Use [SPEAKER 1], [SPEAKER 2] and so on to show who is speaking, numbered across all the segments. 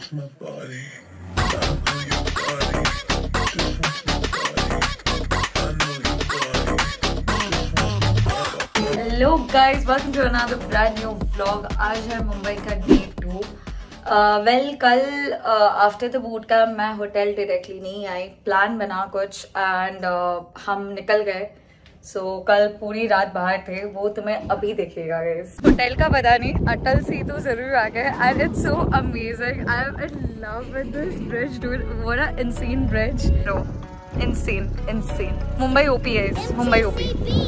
[SPEAKER 1] wants my body. I know your body. Just wants my body. I know your body. Just wants my body.
[SPEAKER 2] Hello guys, welcome to another brand new vlog. आज है मुंबई का day 2। कल after the boot camp मैं hotel directly नहीं आई, plan बना कुछ and हम निकल गए। सो कल पूरी रात बाहर थे, वो तुम्हें अभी दिखेगा गाइस। होटल का पता नहीं, अटल सेतु जरूर आ गए and it's so amazing. I am in love with this bridge dude, what a insane bridge. No insane Mumbai OP है, मुंबई ओपी।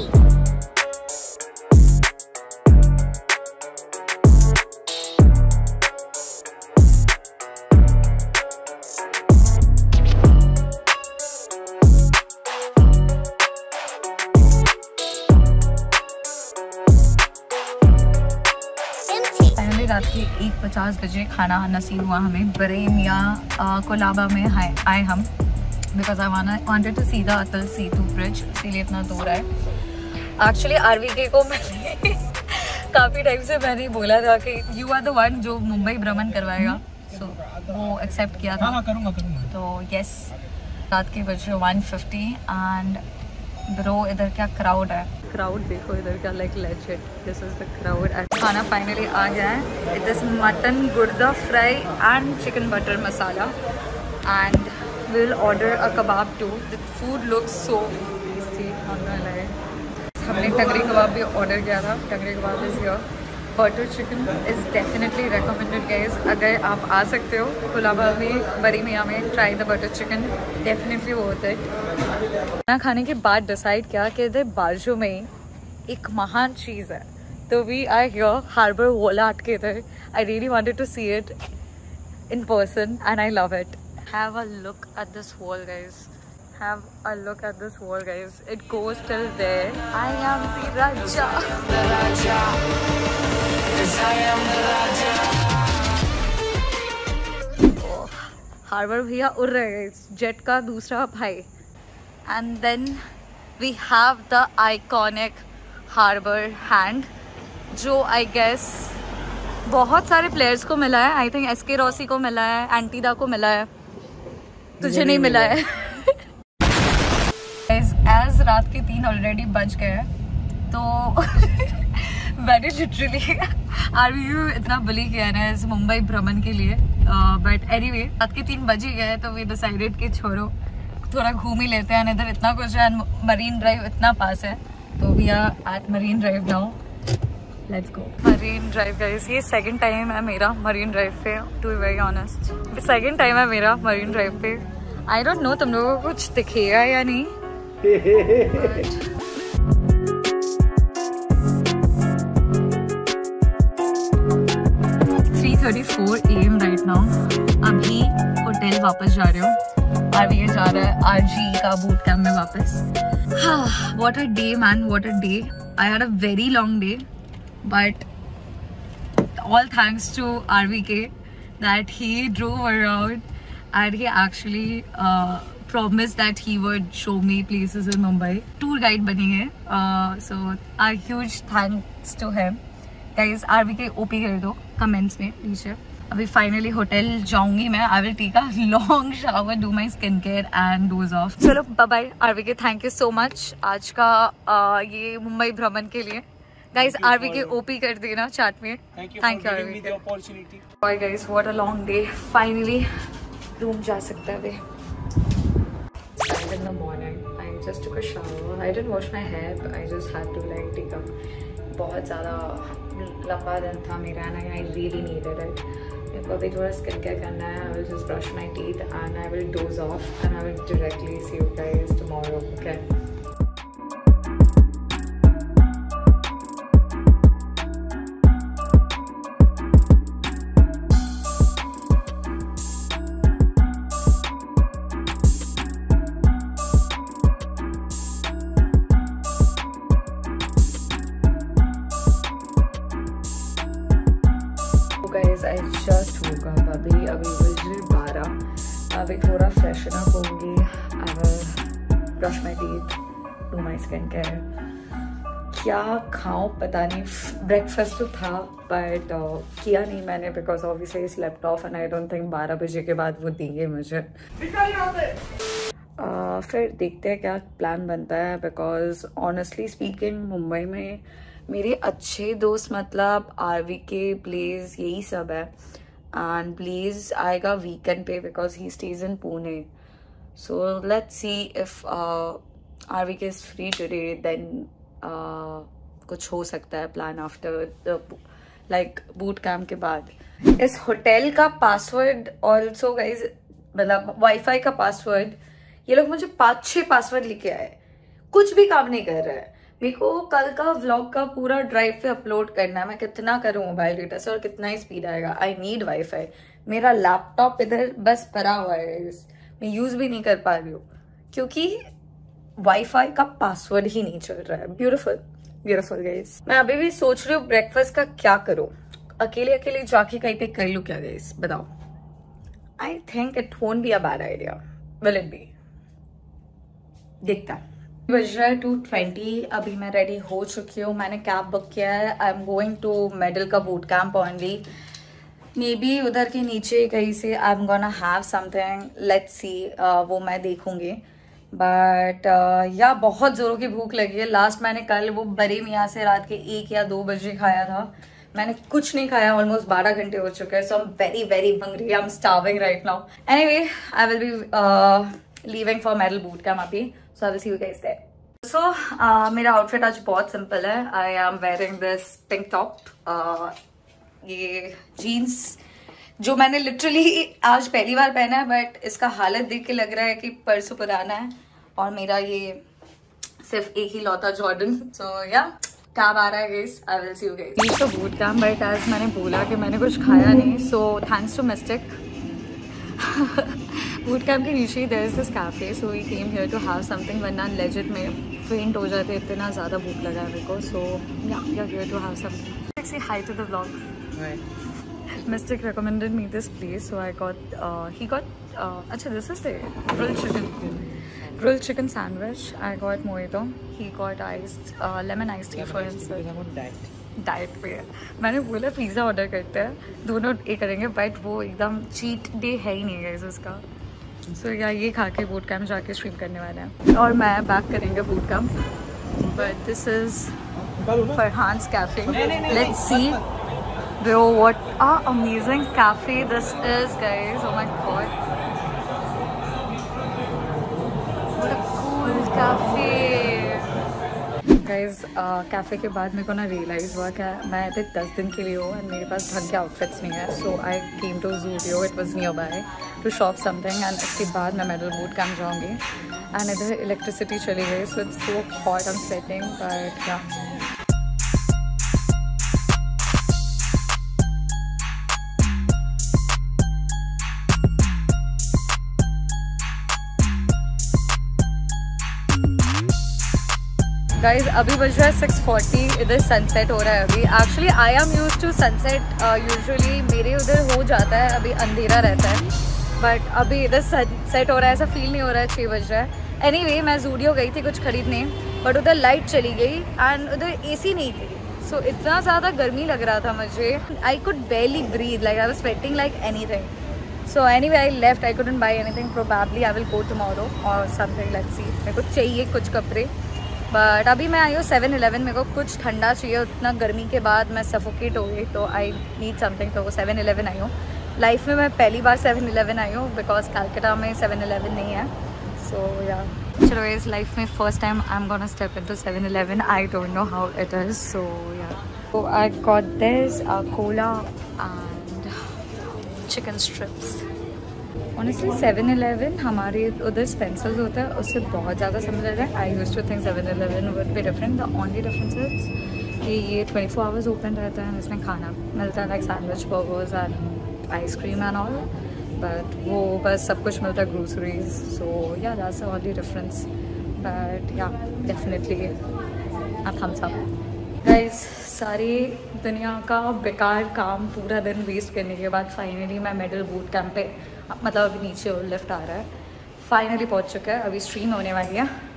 [SPEAKER 2] रात के 1:50 बजे खाना नसीब हुआ हमें। बरेमिया कोलाबा में आए हम, because I wanted to see the Atal Setu bridge, इसीलिए इतना दूर है। एक्चुअली आरवीके को मैंने काफ़ी टाइम से मैंने बोला था कि यू आर द वन जो मुंबई भ्रमण करवाएगा, सो वो एक्सेप्ट किया था।
[SPEAKER 3] करूँगा।
[SPEAKER 2] तो यस, रात के बजे 1:50 एंड ब्रो इधर क्या क्राउड है, क्राउड देखो इधर क्या, like legit this is the crowd. खाना फाइनली आ गया है। It is mutton gurda fry and chicken butter masala and we will order a kebab too. The food looks so tasty. हमने टंगरी कबाब भी ऑर्डर किया था। Tangri kebab is here. Butter chicken is definitely recommended guys. अगर आप आ सकते हो कोलाबा में, बरेमिया में, try the butter chicken, definitely worth it. खाना खाने के बाद डिसाइड किया कि इधर बाजू में एक महान चीज़ है, तो we are here harbour wall के इधर। I really wanted to see it in person and I love it. Have a look at this wall guys, have a look at this wall guys, it goes till there. I am the Raja, the Raja, yes I am the Raja. Oh, harbour भैया उड़ रहे हैं, jet का दूसरा भाई। and then we have the iconic harbor hand, जो I guess बहुत सारे प्लेयर्स को मिला है। आई थिंक एसके रॉसी को मिला है, एंटीदा को मिला है, तुझे नहीं मिला है। एज रात के 3 ऑलरेडी बज गए, तो मैंने लिटरली आरवीयू इतना बुली किया ना इस मुंबई भ्रमण के लिए। बट एनीवे रात के 3 बज ही गए, तो वी डिसाइडेड कि छोड़ो थोड़ा घूम ही लेते हैं। इधर इतना कुछ है, मरीन ड्राइव इतना पास है, तो we are at Marine Drive now. Let's go Marine Drive guys. ये सेकंड टाइम है मेरा मरीन ड्राइव पे, to be very honest. Second time है मेरा मरीन ड्राइव पे। आई डोंट नो तुम लोगों को कुछ दिखेगा या नहीं। 3:34 AM राइट नाउ। अभी होटल वापस जा रहे हो, आरवीए जा रहा है आरजी का बूट कैम्प में वापस। What a day man, what a day. I had a very long day, but all thanks to RVK that he drove around and he actually promised that he would show me places in Mumbai. Tour guide बनी है, so a huge thanks to him. Guys, RVK OP कर दो comments में नीचे। अभी finally hotel जाऊंगी मैं। I will take a long shower, do my skincare and doze off. चलो bye bye RVK, thank you so much आज का ये मुंबई भ्रमण के लिए। Guys, RVK OP कर देना चैट में। Thank you RVK. Bye guys, what a long day. Finally room जा सकते हैं अभी। In the morning, I just took a shower. I didn't wash my hair, but I just had to like take a बहुत ज़्यादा लंबा दिन था मेरा and I really needed it. मेरे को अभी थोड़ा स्किन केयर करना है। I will just brush my teeth and I will doze off and I will directly see you guys tomorrow. Okay. Guys, I just woke up. अभी बजे 12। अभी थोड़ा फ्रेशन अप होंगी। I will brush my teeth, do my skincare, क्या खाऊं पता नहीं. Breakfast तो था बट किया नहीं मैंने because obviously slept off and I don't think 12 बजे के बाद वो देंगे मुझे. फिर देखते हैं क्या प्लान बनता है बिकॉज ऑनेस्टली स्पीकिंग मुंबई में मेरे अच्छे दोस्त मतलब RVK, ब्लेज यही सब है. एंड ब्लेज आएगा वीकेंड पे because he stays in Pune. So let's see if RVK is free today then कुछ हो सकता है plan after the like boot camp के बाद. इस होटल का पासवर्ड ऑल्सो गाइज मतलब वाईफाई का पासवर्ड ये लोग मुझे 5-6 पासवर्ड लिखे आए. कुछ भी काम नहीं कर रहा है. मेरे को कल का व्लॉग का पूरा ड्राइव पे अपलोड करना है. मैं कितना करूँ मोबाइल डेटा से और कितना ही स्पीड आएगा. I need wifi. मेरा लैपटॉप इधर बस पड़ा हुआ है. मैं यूज भी नहीं कर पा रही हूँ क्योंकि वाईफाई का पासवर्ड ही नहीं चल रहा है. Beautiful beautiful guys. मैं अभी भी सोच रही हूँ ब्रेकफास्ट का क्या करूँ. अकेले अकेले जाके कहीं पे कर लूँ क्या गाइस बताओ. I think it won't be a bad idea. Will it be. देखता बज रहा है 2:20. अभी मैं रेडी हो चुकी हूँ. मैंने कैब बुक किया है. I am going to Medal का boot camp only. Maybe उधर के नीचे कहीं से I am gonna have something. Let's see वो मैं देखूंगी. बट या बहुत ज़ोरों की भूख लगी है. लास्ट मैंने कल वो बड़े मियाँ से रात के 1 या 2 बजे खाया था. मैंने कुछ नहीं खाया. ऑलमोस्ट 12 घंटे हो चुके हैं. So I am very very hungry. I am starving right now. Anyway I will be leaving for Medal boot camp अभी. So I will see you guys there. So मेरा आउटफिट आज बहुत सिंपल है. I am wearing this pink top. ये jeans जो मैंने literally आज पहली बार पहना है बट इसका हालत देख के लग रहा है कि परसों पुराना है. और मेरा ये सिर्फ एक ही लौता जॉर्डन. सो या कैब आ रहा है guys. I will see you guys. ये तो बूट कैम्प बट आज मैंने बोला कि मैंने कुछ खाया नहीं. So thanks to Mystic. Boot camp के नीचे there is this cafe. So we came here to have something वरना लेजिट में फेंट हो जाते. इतना ज़्यादा भूख लगा है मेरे को. So yeah we are here to have something. Say hi to the vlog. Mystic recommended me this place, so I got. He got. Acha, this is the grilled chicken sandwich. I got mojito. He got lemon iced tea for himself. Diet पे. मैंने बोला pizza order करते हैं. दोनों ये करेंगे but वो एकदम चीट डे है ही नहीं है उसका. सो या ये खा के बूट कैम्प जाके स्ट्रीम करने वाले हैं और मैं बैक करेंगे boot camp. But this is Farhan's cafe. Let's see. Bro, what an amazing cafe this is, guys. Oh my god. What a cool cafe. Guys, cafe के बाद मेरे को ना रियलाइज़ हुआ कि मैं अभी 10 दिन के लिए हूँ और मेरे पास ढंग के आउटफिट्स नहीं है. So I came to Zudio. It was nearby to shop something and उसके बाद मैं मेडल बूट कैम्प जाऊँगी. एंड इधर इलेक्ट्रिसिटी चली गई. So it's so hot. I am sweating but yeah. Guys अभी बज रहा है 6:40. इधर सनसेट हो रहा है अभी. Actually I am use to sunset. Usually मेरे उधर हो जाता है. अभी अंधेरा रहता है बट अभी इधर सनसेट हो रहा है. ऐसा फील नहीं हो रहा है 6 बज रहा है. एनीवे मैं Zudio गई थी कुछ खरीदने बट उधर लाइट चली गई एंड उधर AC नहीं थी. सो इतना ज़्यादा गर्मी लग रहा था मुझे. I could barely breathe. Like I was sweating like anything. So anyway I left. I couldn't buy anything. Probably I will go tomorrow or something. Let's see. मेरे को चाहिए कुछ कपड़े बट अभी मैं आई हूँ 7-Eleven. मेरे को कुछ ठंडा चाहिए. उतना गर्मी के बाद मैं सफोकेट हो गई तो आई नीड समथिंग. तो 7-Eleven आई हूँ. लाइफ में मैं पहली बार 7-Eleven आई हूँ बिकॉज कलकत्ता में 7-Eleven नहीं है. सो या चलो इस लाइफ में first time I am gonna step into 7-Eleven. I don't know how it is. So yeah so I got this cola and chicken strips. Honestly 7-Eleven हमारे उधर स्पेंसर्स होता है उससे बहुत ज़्यादा सिमिलर है. I used to think 7-Eleven would be different. The only difference is कि ये 24 आवर्स ओपन रहता है. इसमें खाना मिलता है like sandwich, burgers and ice cream and all. But वो बस सब कुछ मिलता है groceries. So yeah that's the only difference. But yeah definitely a thumbs up. Guys सारी दुनिया का बेकार काम पूरा दिन वेस्ट करने के बाद फाइनली मैं मेडल बूट कैम्प पे मतलब अभी नीचे लिफ्ट आ रहा है. फाइनली पहुंच चुका है. अभी स्ट्रीम होने वाली है.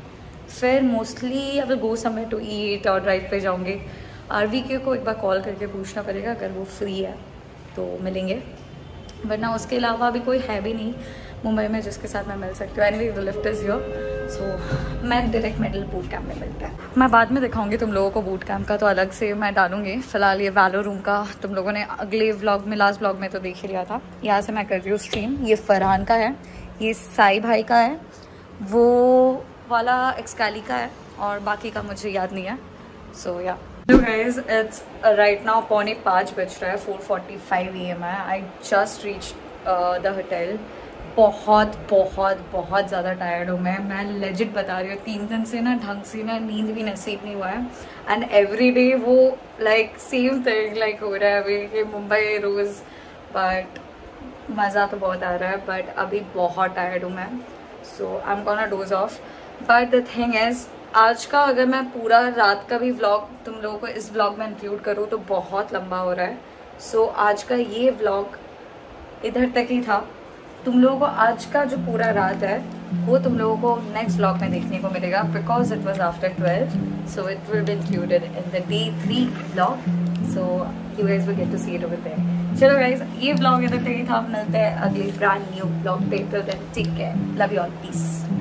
[SPEAKER 2] फिर mostly I will go somewhere to eat और ड्राइव पे जाऊँगी। आरवी के को एक बार कॉल करके पूछना पड़ेगा, अगर वो फ्री है तो मिलेंगे, वरना उसके अलावा अभी कोई है भी नहीं मुंबई में जिसके साथ मैं मिल सकती हूँ। Anyway the lift is here, so मैं डायरेक्ट मेडल बूट कैम्प में मिलता है। मैं बाद में दिखाऊंगी तुम लोगों को बूट कैम्प का, तो अलग से मैं डालूंगी। फिलहाल ये वैलो रूम का तुम लोगों ने अगले व्लॉग में, लास्ट व्लॉग में तो देख ही लिया था। यहाँ से मैं कर रही हूँ स्ट्रीम। ये फरहान का है, ये साई भाई का है, वो वाला एक्सकैली का है, और बाकी का मुझे याद नहीं है। सो या Hello guys, it's right now 4:45 बज रहा है, 4:45 AM है। I just reached the hotel। बहुत बहुत बहुत ज़्यादा टायर्ड हूँ मैं लेजिट बता रही हूँ। 3 दिन से ना ढंग से ना नींद भी नसीब नहीं हुआ है, एंड एवरी डे वो लाइक सेम थिंग लाइक हो रहा है अभी कि मुंबई रोज़, बट मज़ा तो बहुत आ रहा है। बट अभी बहुत टायर्ड हूँ मैं, so I am gonna doze off. But the thing is, आज का अगर मैं पूरा रात का भी व्लॉग तुम लोगों को इस व्लॉग में इंक्लूड करूँ तो बहुत लंबा हो रहा है। सो आज का ये व्लॉग इधर तक ही था। तुम लोगों को आज का जो पूरा रात है वो तुम लोगों को नेक्स्ट व्लॉग में देखने को मिलेगा, because it was after 12, so it will be included in the Day 3 vlog, so you guys will get to see it over there. चलो गाइस, ये व्लॉग इधर तक ही था। मिलते हैं अगले ब्रांड न्यू व्लॉग पे। Till then take care, love you all, piece.